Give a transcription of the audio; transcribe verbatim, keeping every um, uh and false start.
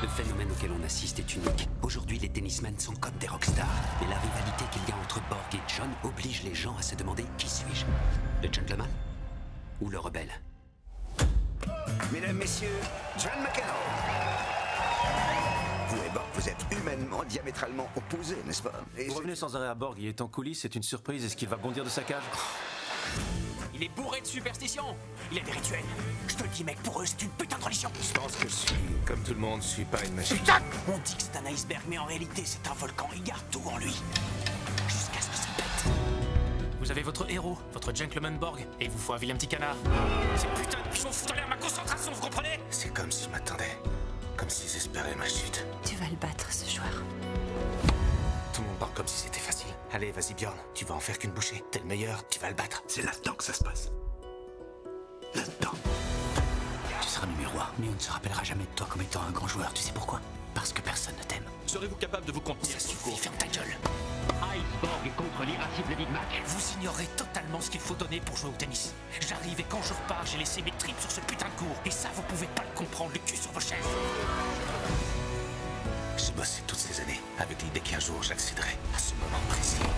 phénomène auquel on assiste est unique. Aujourd'hui, les tennismen sont comme des rockstars. Et la rivalité qu'il y a entre Borg et John oblige les gens à se demander qui suis-je? Le gentleman ou le rebelle? Mesdames, messieurs, John McEnroe. Vous et Borg, vous êtes humainement diamétralement opposés, n'est-ce pas? Et Vous revenez sans arrêt à Borg, il est en coulisses, c'est une surprise. Est-ce qu'il va bondir de sa cage? Il est bourré de superstitions. Il a des rituels. Je te le dis, mec, pour eux, c'est une putain de religion. Je pense que je suis, comme tout le monde, je suis pas une machine. Putain! On dit que c'est un iceberg, mais en réalité, c'est un volcan. Il garde tout en lui. Jusqu'à ce que ça pète. Vous avez votre héros, votre gentleman Borg, et il vous faut un vilain petit canard. Ces putains de pigeons foutent en l'air ma concentration, vous comprenez? C'est comme si je m'attendais. Comme s'ils espéraient ma chute. Tu vas le battre, ce joueur. Tout le monde parle comme si c'était facile. Allez, vas-y, Bjorn, tu vas en faire qu'une bouchée. T'es le meilleur, tu vas le battre. C'est là-dedans que ça se passe. Là-dedans. Tu seras numéro un, mais on ne se rappellera jamais de toi comme étant un grand joueur. Tu sais pourquoi? Parce que personne ne t'aime. Serez-vous capable de vous contenir? Ça suffit, ferme ta gueule. Iceborg contre l'irascible Big Mac. Vous ignorez totalement ce qu'il faut donner pour jouer au tennis. J'arrive et quand je repars, j'ai laissé mes tripes sur ce putain de cours. Et ça, vous pouvez pas le comprendre, le cul sur vos chaises. J'ai bossé toutes ces années avec l'idée qu'un jour j'accéderai à ce moment précis.